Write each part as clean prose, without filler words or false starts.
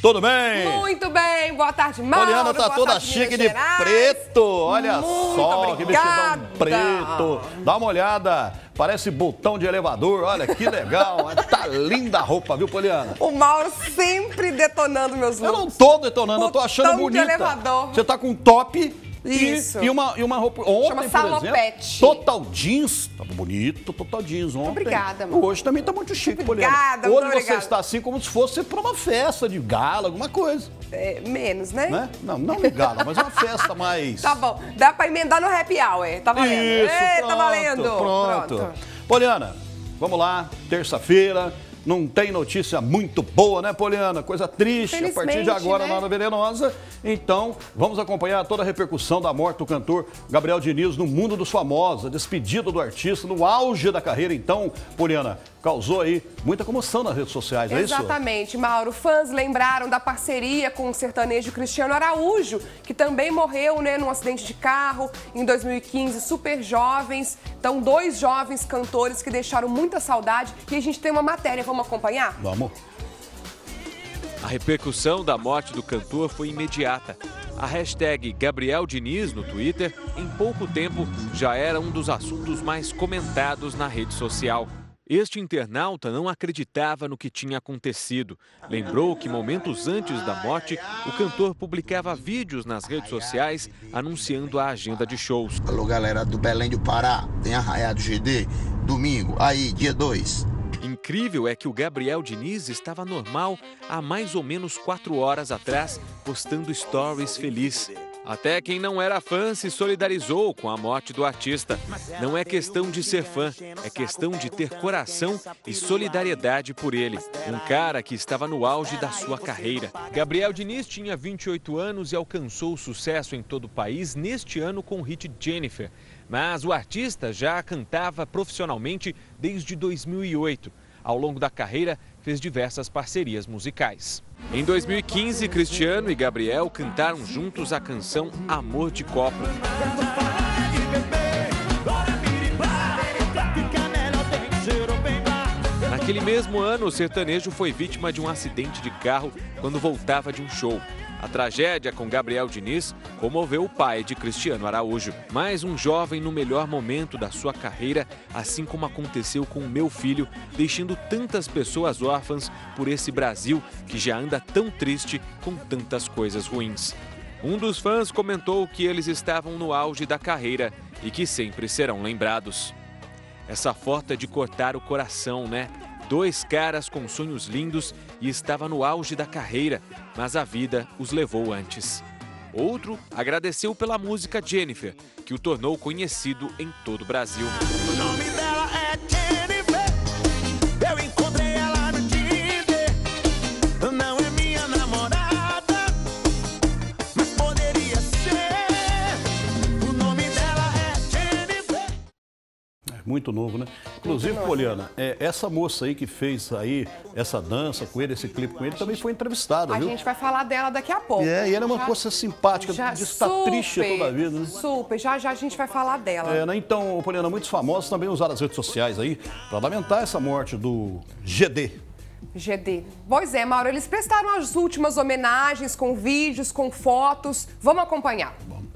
Tudo bem? Muito bem, boa tarde, Mauro. Poliana tá toda tarde, chique Minas de Gerais. preto, olha Muito só, que vestidão obrigada. preto. Dá uma olhada, parece botão de elevador, olha que legal. Tá linda a roupa, viu, Poliana? O Mauro sempre detonando meus looks. Eu não tô detonando, eu tô achando Botão de bonita. elevador. Você tá com um top Isso. e uma roupa. Ontem, Chama por salopete. exemplo, total jeans. Tava bonito, total jeans ontem. Obrigada, amor. Hoje também tá muito chique, Obrigada, Poliana. muito Hoje você obrigada. está assim como se fosse pra uma festa de gala, alguma coisa. É, menos, né? Né? Não de gala, mas uma festa mais... Tá bom, dá pra emendar no happy hour, tá valendo. Isso, Ei, pronto, tá valendo. Pronto. Poliana, vamos lá, terça-feira. Não tem notícia muito boa, né, Poliana? Coisa triste a partir de agora, né? na Venenosa. Então, vamos acompanhar toda a repercussão da morte do cantor Gabriel Diniz no mundo dos famosos, a despedida do artista no auge da carreira. Então, Poliana, causou aí muita comoção nas redes sociais, é isso? Exatamente, Mauro. Fãs lembraram da parceria com o sertanejo Cristiano Araújo, que também morreu, né, num acidente de carro em 2015, super jovens. Então, 2 jovens cantores que deixaram muita saudade. E a gente tem uma matéria, vamos acompanhar? Vamos. A repercussão da morte do cantor foi imediata. A hashtag Gabriel Diniz no Twitter, em pouco tempo, já era um dos assuntos mais comentados na rede social. Este internauta não acreditava no que tinha acontecido. Lembrou que momentos antes da morte, o cantor publicava vídeos nas redes sociais anunciando a agenda de shows. Alô, galera do Belém do Pará, tem Arraiado GD, domingo, aí, dia 2. Incrível é que o Gabriel Diniz estava normal há mais ou menos 4 horas atrás, postando stories feliz. Até quem não era fã se solidarizou com a morte do artista. Não é questão de ser fã, é questão de ter coração e solidariedade por ele. Um cara que estava no auge da sua carreira. Gabriel Diniz tinha 28 anos e alcançou sucesso em todo o país neste ano com o hit Jennifer. Mas o artista já cantava profissionalmente desde 2008. Ao longo da carreira, fez diversas parcerias musicais. Em 2015, Cristiano e Gabriel cantaram juntos a canção Amor de Copo. Naquele mesmo ano, o sertanejo foi vítima de um acidente de carro quando voltava de um show. A tragédia com Gabriel Diniz comoveu o pai de Cristiano Araújo. Mais um jovem no melhor momento da sua carreira, assim como aconteceu com o meu filho, deixando tantas pessoas órfãs por esse Brasil que já anda tão triste com tantas coisas ruins. Um dos fãs comentou que eles estavam no auge da carreira e que sempre serão lembrados. Essa foto é de cortar o coração, né? 2 caras com sonhos lindos e estava no auge da carreira, mas a vida os levou antes. Outro agradeceu pela música Jennifer, que o tornou conhecido em todo o Brasil. O nome dela é Jennifer, eu encontrei ela no Tinder. Não é minha namorada, mas poderia ser. O nome dela é Jennifer. Muito novo, né? Inclusive, Poliana, essa moça aí que fez aí essa dança com ele, esse clipe com ele, também foi entrevistada, viu? A gente vai falar dela daqui a pouco. E ela é uma moça simpática, diz que está triste toda a vida, né? Super, já a gente vai falar dela. Né? Então, Poliana, muitos famosos também usaram as redes sociais aí para lamentar essa morte do GD. GD. Pois é, Mauro, eles prestaram as últimas homenagens com vídeos, com fotos. Vamos acompanhar.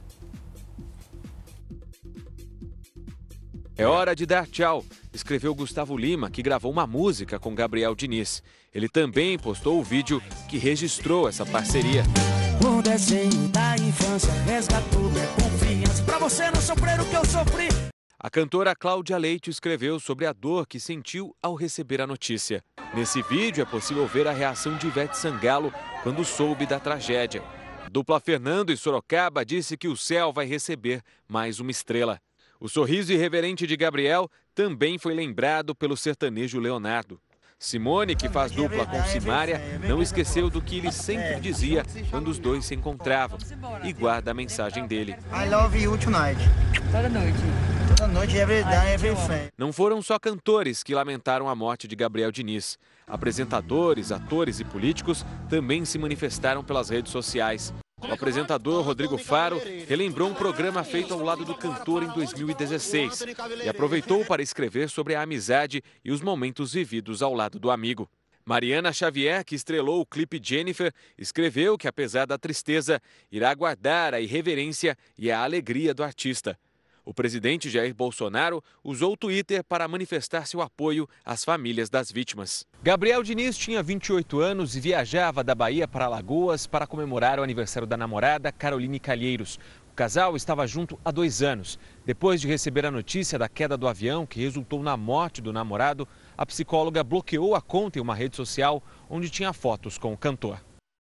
É hora de dar tchau, escreveu Gustavo Lima, que gravou uma música com Gabriel Diniz. Ele também postou o vídeo que registrou essa parceria. O desenho da infância resgatou minha confiança pra você não sofrer o que eu sofri. A cantora Cláudia Leite escreveu sobre a dor que sentiu ao receber a notícia. Nesse vídeo é possível ver a reação de Ivete Sangalo quando soube da tragédia. A dupla Fernando e Sorocaba disse que o céu vai receber mais uma estrela. O sorriso irreverente de Gabriel também foi lembrado pelo sertanejo Leonardo. Simone, que faz dupla com Simária, não esqueceu do que ele sempre dizia quando os dois se encontravam e guarda a mensagem dele. I love you tonight. Toda noite. Toda noite, every day, every friend. Não foram só cantores que lamentaram a morte de Gabriel Diniz. Apresentadores, atores e políticos também se manifestaram pelas redes sociais. O apresentador Rodrigo Faro relembrou um programa feito ao lado do cantor em 2016 e aproveitou para escrever sobre a amizade e os momentos vividos ao lado do amigo. Mariana Xavier, que estrelou o clipe Jennifer, escreveu que, apesar da tristeza, irá guardar a irreverência e a alegria do artista. O presidente Jair Bolsonaro usou o Twitter para manifestar seu apoio às famílias das vítimas. Gabriel Diniz tinha 28 anos e viajava da Bahia para Alagoas para comemorar o aniversário da namorada Caroline Calheiros. O casal estava junto há 2 anos. Depois de receber a notícia da queda do avião, que resultou na morte do namorado, a psicóloga bloqueou a conta em uma rede social onde tinha fotos com o cantor.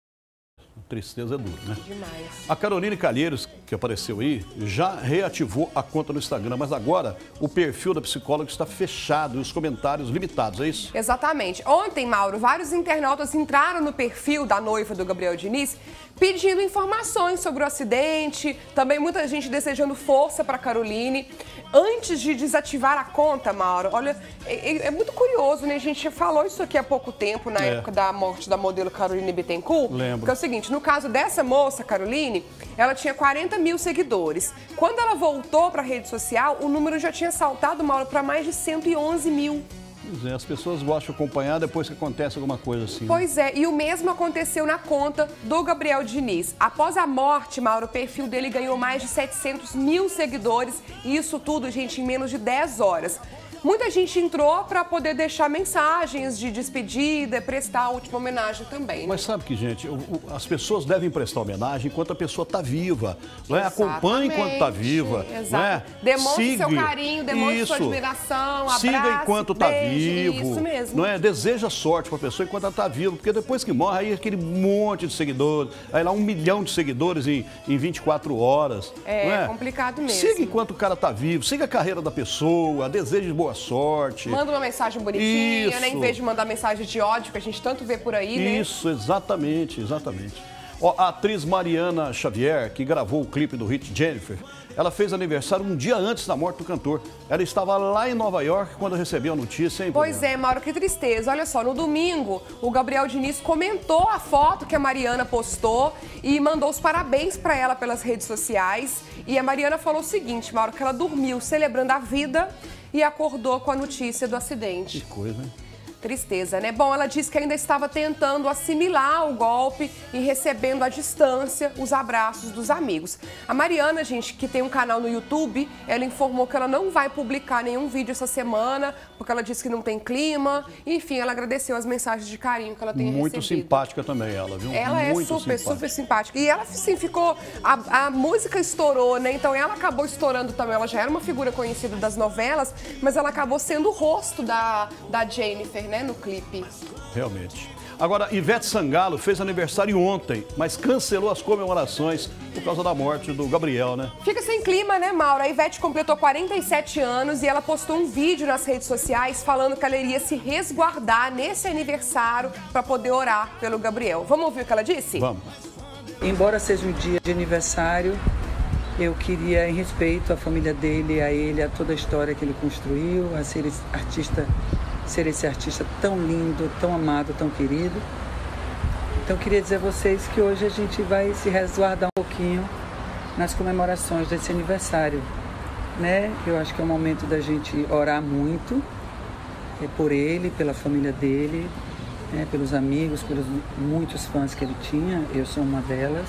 Tristeza é dura, né? Demais. A Caroline Calheiros, que apareceu aí, já reativou a conta no Instagram, mas agora o perfil da psicóloga está fechado e os comentários limitados, é isso? Exatamente. Ontem, Mauro, vários internautas entraram no perfil da noiva do Gabriel Diniz pedindo informações sobre o acidente, também muita gente desejando força para Caroline. Antes de desativar a conta, Mauro, olha, é muito curioso, né? A gente falou isso aqui há pouco tempo, na época da morte da modelo Caroline Bittencourt. Lembro. Que é o seguinte, no caso dessa moça, Caroline, ela tinha 40 mil seguidores. Quando ela voltou para a rede social, o número já tinha saltado, Mauro, para mais de 111 mil. Pois é, as pessoas gostam de acompanhar depois que acontece alguma coisa assim. Pois é, e o mesmo aconteceu na conta do Gabriel Diniz. Após a morte, Mauro, o perfil dele ganhou mais de 700 mil seguidores, e isso tudo, gente, em menos de 10 horas. Muita gente entrou para poder deixar mensagens de despedida, prestar a última homenagem também, né? Mas sabe que, gente, as pessoas devem prestar homenagem enquanto a pessoa está viva. Não é? Acompanhe enquanto está viva. Não é? Demonstre seu carinho, demonstre sua admiração, abraço, siga enquanto está vivo. Isso mesmo. Não é? Deseja sorte para a pessoa enquanto ela está viva, porque depois que morre, aí aquele monte de seguidores, aí lá 1 milhão de seguidores em 24 horas. É complicado mesmo. Siga enquanto o cara está vivo, siga a carreira da pessoa, deseje boa sorte. Manda uma mensagem bonitinha, né? Em vez de mandar mensagem de ódio, que a gente tanto vê por aí, né? Isso, exatamente, exatamente. Ó, a atriz Mariana Xavier, que gravou o clipe do hit Jennifer, ela fez aniversário um dia antes da morte do cantor. Ela estava lá em Nova York quando recebeu a notícia, hein? Pois é, Mauro, que tristeza. Olha só, no domingo, o Gabriel Diniz comentou a foto que a Mariana postou e mandou os parabéns para ela pelas redes sociais. E a Mariana falou o seguinte, Mauro, que ela dormiu celebrando a vida e acordou com a notícia do acidente. Que coisa, hein? Tristeza, né? Bom, ela disse que ainda estava tentando assimilar o golpe e recebendo à distância os abraços dos amigos. A Mariana, gente, que tem um canal no YouTube, ela informou que ela não vai publicar nenhum vídeo essa semana, porque ela disse que não tem clima. Enfim, ela agradeceu as mensagens de carinho que ela tem recebido. Muito simpática também ela, viu? Ela é super simpática. E ela, assim, ficou... A música estourou, né? Então ela acabou estourando também. Ela já era uma figura conhecida das novelas, mas ela acabou sendo o rosto da Jennifer, né, no clipe. Realmente. Agora, Ivete Sangalo fez aniversário ontem, mas cancelou as comemorações por causa da morte do Gabriel, né? Fica sem clima, né, Mauro? A Ivete completou 47 anos e ela postou um vídeo nas redes sociais falando que ela iria se resguardar nesse aniversário para poder orar pelo Gabriel. Vamos ouvir o que ela disse? Vamos. Embora seja um dia de aniversário, eu queria, em respeito à família dele, a ele, a toda a história que ele construiu, a ser esse artista tão lindo, tão amado, tão querido. Então eu queria dizer a vocês que hoje a gente vai se resguardar um pouquinho nas comemorações desse aniversário, né? Eu acho que é o momento da gente orar muito por ele, pela família dele, né? Pelos amigos, pelos muitos fãs que ele tinha, eu sou uma delas.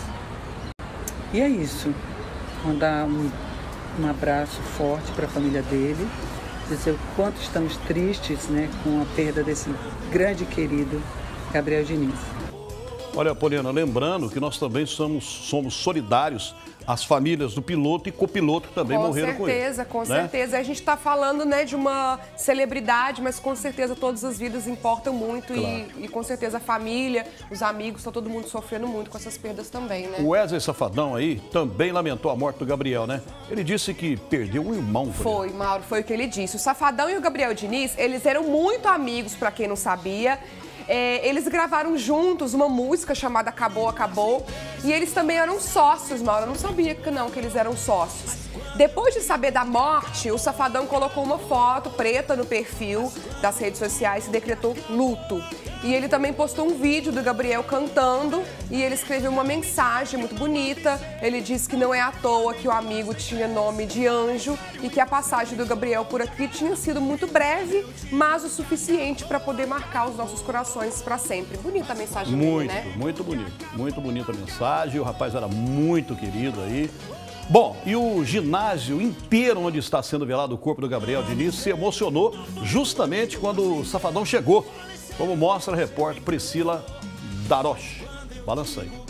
E é isso, mandar um abraço forte para a família dele, dizer o quanto estamos tristes, né, com a perda desse grande querido Gabriel Diniz. Olha, Poliana, lembrando que nós também somos solidários às famílias do piloto e copiloto que também morreram com ele. Com certeza. A gente está falando, né, de uma celebridade, mas com certeza todas as vidas importam muito. Claro. E com certeza a família, os amigos, está todo mundo sofrendo muito com essas perdas também, né? O Wesley Safadão aí também lamentou a morte do Gabriel, né? Ele disse que perdeu um irmão. Foi, Mauro, foi o que ele disse. O Safadão e o Gabriel Diniz, eles eram muito amigos, para quem não sabia. Eles gravaram juntos uma música chamada Acabou, Acabou. E eles também eram sócios, Mauro. Eu não sabia que eles eram sócios. Depois de saber da morte, o Safadão colocou uma foto preta no perfil das redes sociais e decretou luto. E ele também postou um vídeo do Gabriel cantando e ele escreveu uma mensagem muito bonita. Ele disse que não é à toa que o amigo tinha nome de Anjo e que a passagem do Gabriel por aqui tinha sido muito breve, mas o suficiente para poder marcar os nossos corações para sempre. Bonita a mensagem dele, né? Muito bonito. Muito bonita a mensagem. O rapaz era muito querido aí. Bom, e o ginásio inteiro onde está sendo velado o corpo do Gabriel Diniz se emocionou justamente quando o Safadão chegou, como mostra a repórter Priscila Daroche. Balança aí.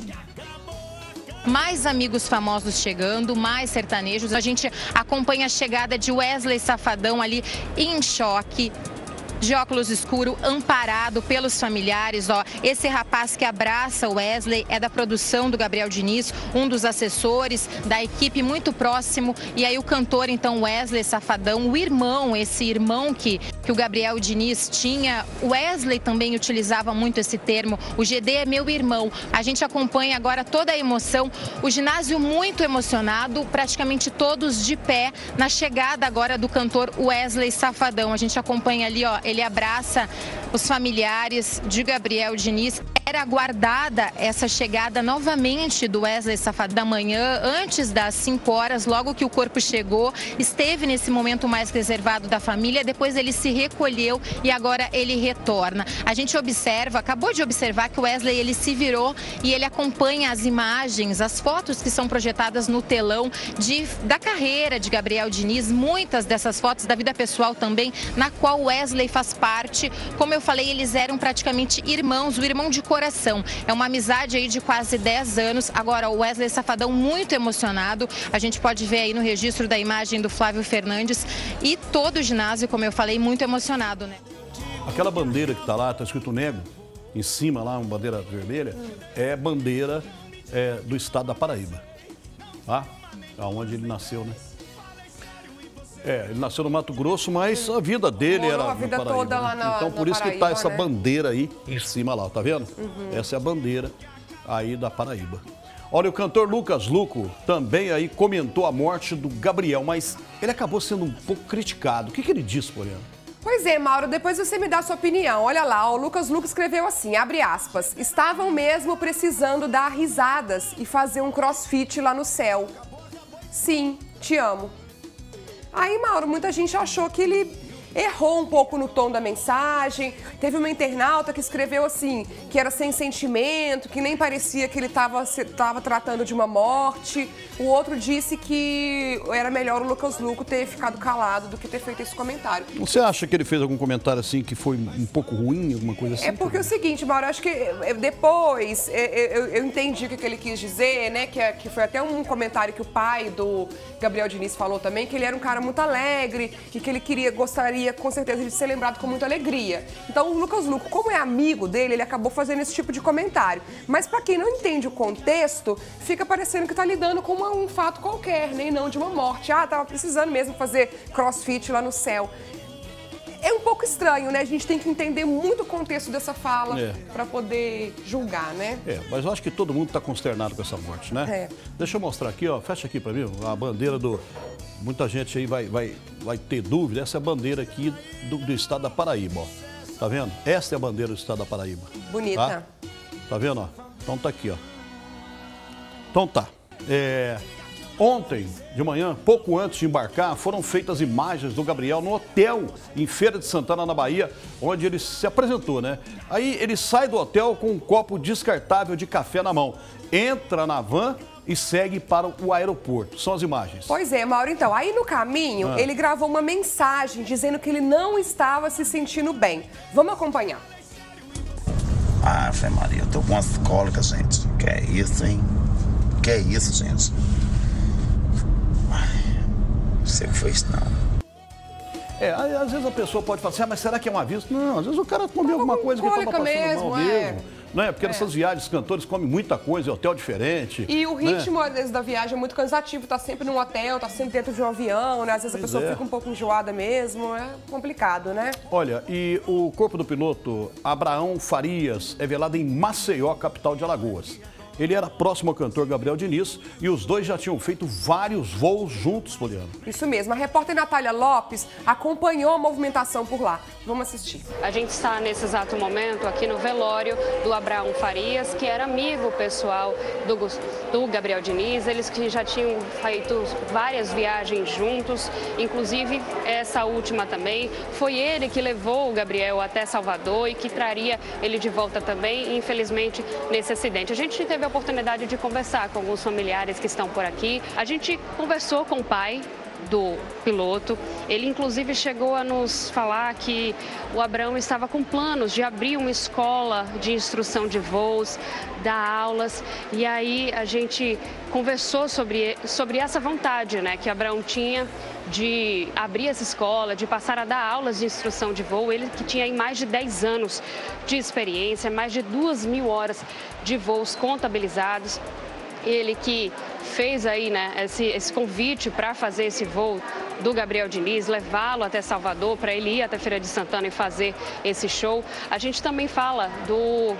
Mais amigos famosos chegando, mais sertanejos. A gente acompanha a chegada de Wesley Safadão ali em choque, de óculos escuro, amparado pelos familiares. Ó, esse rapaz que abraça o Wesley é da produção do Gabriel Diniz, um dos assessores da equipe muito próximo. E aí o cantor, então, Wesley Safadão, o irmão, esse irmão que o Gabriel Diniz tinha. O Wesley também utilizava muito esse termo, o GD é meu irmão. A gente acompanha agora toda a emoção, o ginásio muito emocionado, praticamente todos de pé na chegada agora do cantor Wesley Safadão. A gente acompanha ali, ó, ele abraça os familiares de Gabriel Diniz. Era aguardada essa chegada novamente do Wesley Safadão da manhã, antes das 5 horas, logo que o corpo chegou. Esteve nesse momento mais reservado da família, depois ele se recolheu e agora ele retorna. A gente observa, acabou de observar que o Wesley ele se virou e ele acompanha as imagens, as fotos que são projetadas no telão da carreira de Gabriel Diniz, muitas dessas fotos da vida pessoal também, na qual o Wesley faz parte. Como eu falei, eles eram praticamente irmãos, o irmão de coração. É uma amizade aí de quase 10 anos. Agora, o Wesley Safadão muito emocionado. A gente pode ver aí no registro da imagem do Flávio Fernandes e todo o ginásio, como eu falei, muito emocionado, né? Aquela bandeira que está lá, está escrito Nego, em cima lá, uma bandeira vermelha, é bandeira do estado da Paraíba, tá? Onde ele nasceu, né? Ele nasceu no Mato Grosso, mas a vida dele Morou era a vida no Paraíba, toda lá na então por isso que está essa né? bandeira aí em cima lá, tá vendo? Essa é a bandeira aí da Paraíba. Olha, o cantor Lucas Luco também aí comentou a morte do Gabriel, mas ele acabou sendo um pouco criticado. O que ele disse, Poliana? Pois é, Mauro, depois você me dá a sua opinião. Olha lá, o Lucas Luco escreveu assim, abre aspas, estavam mesmo precisando dar risadas e fazer um crossfit lá no céu. Sim, te amo. Aí, Mauro, muita gente achou que ele errou um pouco no tom da mensagem. Teve uma internauta que escreveu assim, que era sem sentimento, que nem parecia que ele estava tratando de uma morte. O outro disse que era melhor o Lucas Luco ter ficado calado do que ter feito esse comentário. Você acha que ele fez algum comentário assim que foi um pouco ruim, alguma coisa assim? É porque é o seguinte, Mauro, eu acho que depois eu entendi o que ele quis dizer, né? Que foi até um comentário que o pai do Gabriel Diniz falou também, que ele era um cara muito alegre e que ele gostaria com certeza de ser lembrado com muita alegria. Então o Lucas Luco, como é amigo dele, ele acabou fazendo esse tipo de comentário. Mas pra quem não entende o contexto, fica parecendo que tá lidando com um fato qualquer, nem não de uma morte. Ah, tava precisando mesmo fazer crossfit lá no céu. É um pouco estranho, né? A gente tem que entender muito o contexto dessa fala pra poder julgar, né? Mas eu acho que todo mundo tá consternado com essa morte, né? Deixa eu mostrar aqui, ó. Fecha aqui pra mim, a bandeira do... Muita gente aí vai ter dúvida. Essa é a bandeira aqui do estado da Paraíba, ó. Tá vendo? Essa é a bandeira do estado da Paraíba. Bonita. Tá vendo, ó? Então tá aqui, ó. Então tá. Ontem de manhã, pouco antes de embarcar, foram feitas imagens do Gabriel no hotel em Feira de Santana, na Bahia, onde ele se apresentou, né? Aí ele sai do hotel com um copo descartável de café na mão, entra na van e segue para o aeroporto. São as imagens. Pois é, Mauro. Então, aí no caminho, ele gravou uma mensagem dizendo que ele não estava se sentindo bem. Vamos acompanhar. Ah, Fé Maria, eu tô com umas cólicas, gente. Que é isso, hein? Que é isso, gente? Não sei o que foi isso, não. Às vezes a pessoa pode falar assim, mas será que é um aviso? Não, às vezes o cara comeu alguma coisa que estava passando mal mesmo. Não é? Porque nessas viagens, os cantores comem muita coisa, hotel diferente. E o ritmo, às vezes, da viagem é muito cansativo. Tá sempre num hotel, tá sempre dentro de um avião, né? Às vezes a pessoa fica um pouco enjoada mesmo. É complicado, né? Olha, e o corpo do piloto Abraão Farias é velado em Maceió, capital de Alagoas. Ele era próximo ao cantor Gabriel Diniz e os dois já tinham feito vários voos juntos, Poliana. Isso mesmo. A repórter Natália Lopes acompanhou a movimentação por lá. Vamos assistir. A gente está nesse exato momento aqui no velório do Abraão Farias, que era amigo pessoal do Gabriel Diniz. Eles que já tinham feito várias viagens juntos, inclusive essa última também. Foi ele que levou o Gabriel até Salvador e que traria ele de volta também, infelizmente, nesse acidente. A gente teve a oportunidade de conversar com alguns familiares que estão por aqui. A gente conversou com o pai do piloto. Ele, inclusive, chegou a nos falar que o Abraão estava com planos de abrir uma escola de instrução de voos, dar aulas. E aí a gente conversou sobre essa vontade, né, que o Abraão tinha de abrir essa escola, de passar a dar aulas de instrução de voo. Ele que tinha aí mais de 10 anos de experiência, mais de 2.000 horas de voos contabilizados. Ele que fez aí, né, esse convite para fazer esse voo do Gabriel Diniz, levá-lo até Salvador, para ele ir até Feira de Santana e fazer esse show. A gente também fala do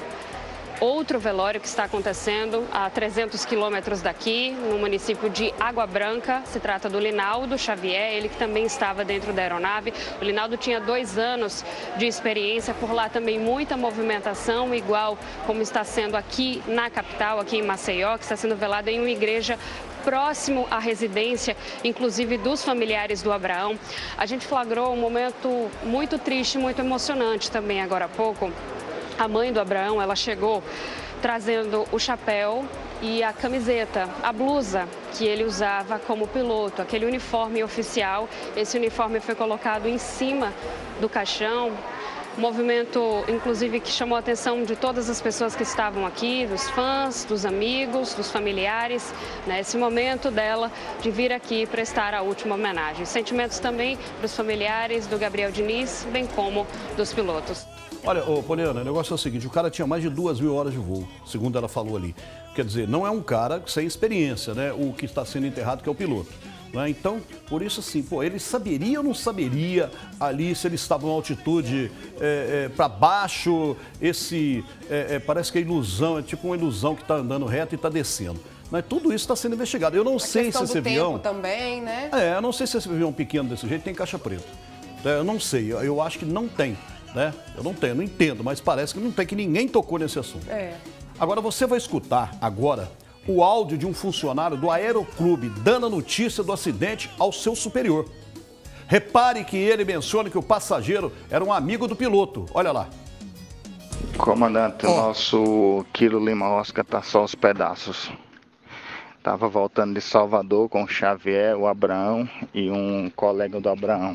outro velório que está acontecendo a 300 quilômetros daqui, no município de Água Branca. Se trata do Linaldo Xavier, ele que também estava dentro da aeronave. O Linaldo tinha 2 anos de experiência, por lá também muita movimentação, igual como está sendo aqui na capital, aqui em Maceió, que está sendo velado em uma igreja próximo à residência, inclusive dos familiares do Abraão. A gente flagrou um momento muito triste, muito emocionante também agora há pouco. A mãe do Abraão, ela chegou trazendo o chapéu e a camiseta, a blusa que ele usava como piloto, aquele uniforme oficial. Esse uniforme foi colocado em cima do caixão. Movimento, inclusive, que chamou a atenção de todas as pessoas que estavam aqui, dos fãs, dos amigos, dos familiares, né? Esse momento dela de vir aqui prestar a última homenagem. Sentimentos também dos familiares do Gabriel Diniz, bem como dos pilotos. Olha, Poliana, o negócio é o seguinte, o cara tinha mais de 2.000 horas de voo, segundo ela falou ali. Quer dizer, não é um cara sem experiência, né? O que está sendo enterrado, que é o piloto. Né? Então, por isso assim, ele saberia ou não saberia ali se ele estava em altitude para baixo, parece que é ilusão, é tipo uma ilusão que está andando reto e está descendo. Mas tudo isso está sendo investigado. Eu não sei se esse avião... também, né? Eu não sei se esse avião pequeno desse jeito tem caixa preta. Eu não sei, eu acho que não tem. Né? Eu não entendo, mas parece que não tem, que ninguém tocou nesse assunto. Agora, você vai escutar agora o áudio de um funcionário do Aeroclube dando a notícia do acidente ao seu superior. Repare que ele menciona que o passageiro era um amigo do piloto. Olha lá. Comandante, o nosso Kilo Lima Oscar tá só os pedaços. Tava voltando de Salvador com o Xavier, o Abraão e um colega do Abraão.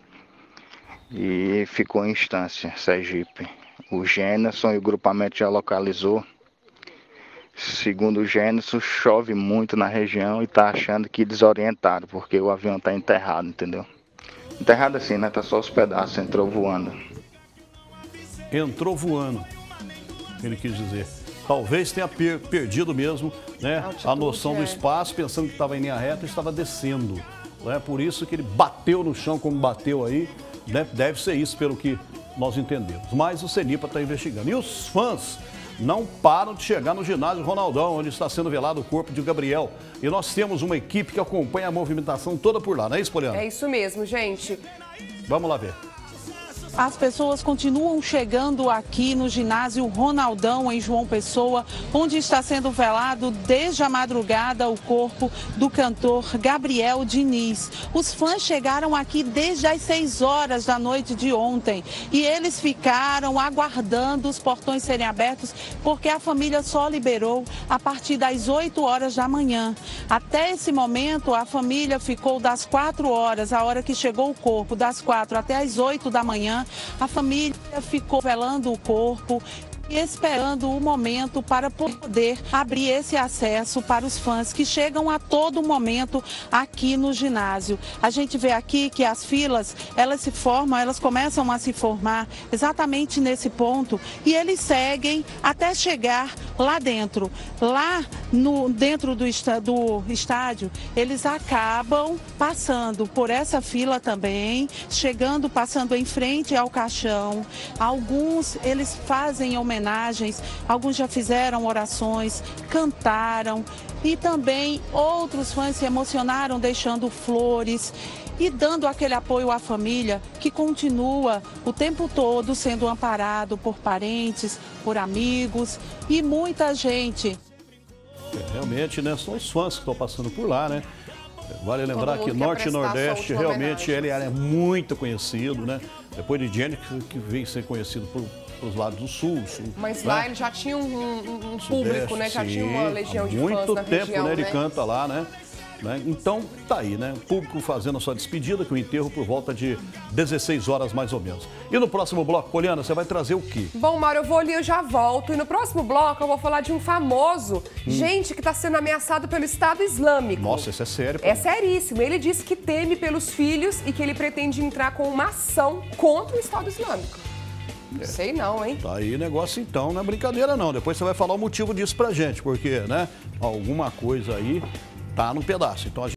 E ficou em Estância, Sergipe. O Gênerson e o grupamento já localizou. Segundo o Gênerson, chove muito na região e tá achando que desorientaram, porque o avião tá enterrado, entendeu? Enterrado assim, né? Tá só os pedaços, entrou voando. Entrou voando, ele quis dizer. Talvez tenha perdido mesmo, né, a noção do espaço, pensando que estava em linha reta e estava descendo. É por isso que ele bateu no chão como bateu aí. Deve ser isso, pelo que nós entendemos. Mas o CENIPA está investigando. E os fãs não param de chegar no ginásio Ronaldão, onde está sendo velado o corpo de Gabriel. E nós temos uma equipe que acompanha a movimentação toda por lá, não é isso, Poliana? É isso mesmo, gente. Vamos lá ver. As pessoas continuam chegando aqui no ginásio Ronaldão, em João Pessoa, onde está sendo velado desde a madrugada o corpo do cantor Gabriel Diniz. Os fãs chegaram aqui desde as 6 horas da noite de ontem e eles ficaram aguardando os portões serem abertos porque a família só liberou a partir das 8 horas da manhã. Até esse momento, a família ficou das 4 horas, a hora que chegou o corpo, das 4 até as 8 da manhã. A família ficou velando o corpo e esperando o momento para poder abrir esse acesso para os fãs que chegam a todo momento aqui no ginásio. A gente vê aqui que as filas, elas começam a se formar exatamente nesse ponto e eles seguem até chegar lá dentro. Lá dentro do estádio, eles acabam passando por essa fila também, passando em frente ao caixão. Alguns, eles fazem homenagem homenagens, alguns já fizeram orações, cantaram e também outros fãs se emocionaram deixando flores e dando aquele apoio à família que continua o tempo todo sendo amparado por parentes, por amigos e muita gente. Realmente, né? São os fãs que estão passando por lá, né? Vale lembrar que Norte e Nordeste, realmente, ele é muito conhecido, né? Depois de Jenny, que vem ser conhecido pelos lados do Sul. Mas né? lá ele já tinha um público, né? Já tinha uma legião de fãs na muito tempo, região, né? né? Ele canta lá, né? Então, tá aí, né? O público fazendo a sua despedida, com o enterro por volta de 16 horas, mais ou menos. E no próximo bloco, Poliana, você vai trazer o quê? Bom, Mauro, eu vou ali, eu já volto. E no próximo bloco eu vou falar de um famoso, gente que está sendo ameaçado pelo Estado Islâmico. Nossa, isso é sério. É seríssimo. Ele disse que teme pelos filhos e que ele pretende entrar com uma ação contra o Estado Islâmico. Sei não, hein? Tá aí negócio então, não é brincadeira não. Depois você vai falar o motivo disso pra gente, porque, né, alguma coisa aí tá num pedaço. Então a gente